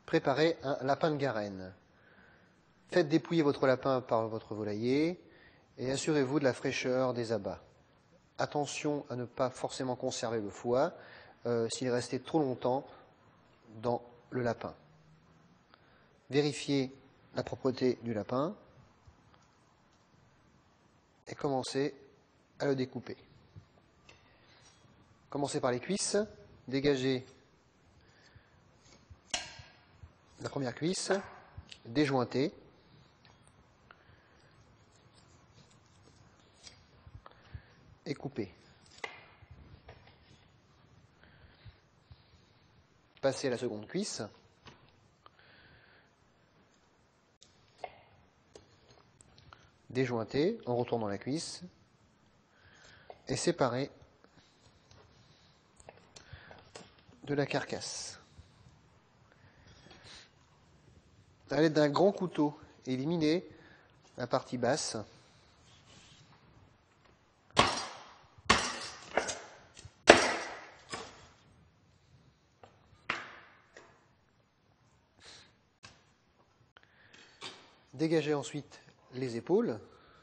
préparer un lapin de Garenne. Faites dépouiller votre lapin par votre volailler et assurez-vous de la fraîcheur des abats. Attention à ne pas forcément conserver le foie s'il est resté trop longtemps dans le lapin. Vérifiez la propreté du lapin et commencez à le découper. Commencez par les cuisses, dégagez la première cuisse, déjointez. Et coupez. Passez à la seconde cuisse. Déjointez en retournant la cuisse. Et séparez de la carcasse. À l'aide d'un grand couteau, éliminez la partie basse. Dégagez ensuite les épaules.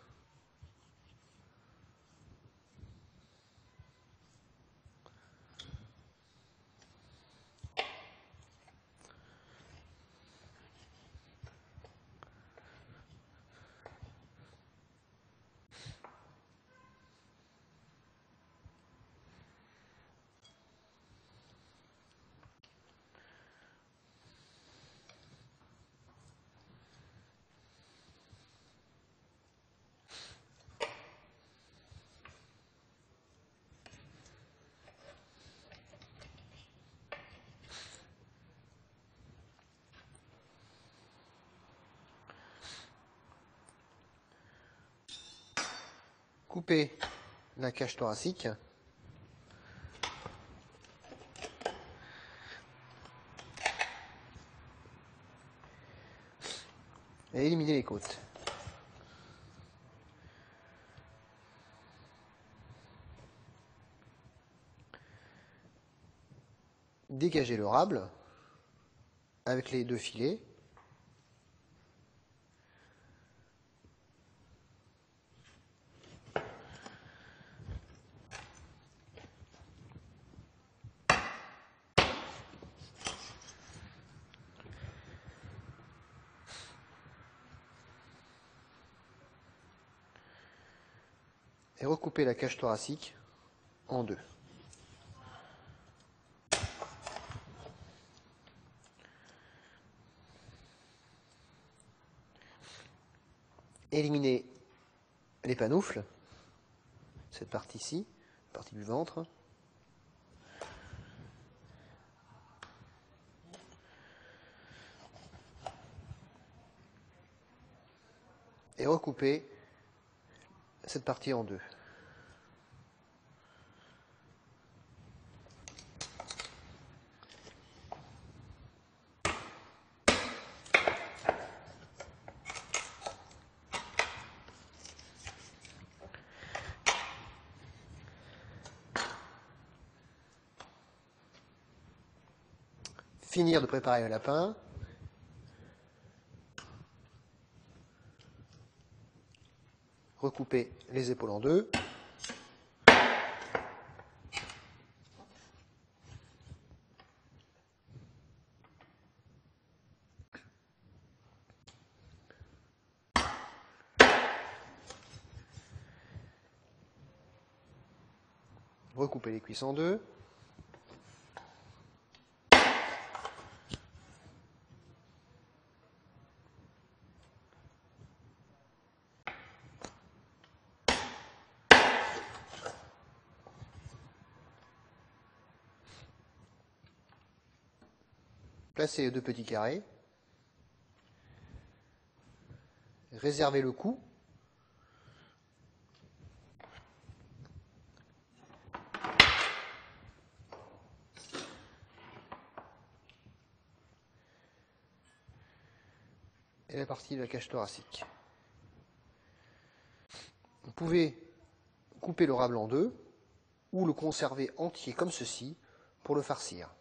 Coupez la cage thoracique. Et éliminez les côtes. Dégagez le rable avec les deux filets. Et recoupez la cage thoracique en deux. Éliminez les panoufles, cette partie-ci, partie du ventre. Et recoupez cette partie en deux. Finir de préparer le lapin. Recoupez les épaules en deux. Recoupez les cuisses en deux. Placez les deux petits carrés. Réservez le cou. Et la partie de la cage thoracique. Vous pouvez couper le rable en deux ou le conserver entier comme ceci pour le farcir.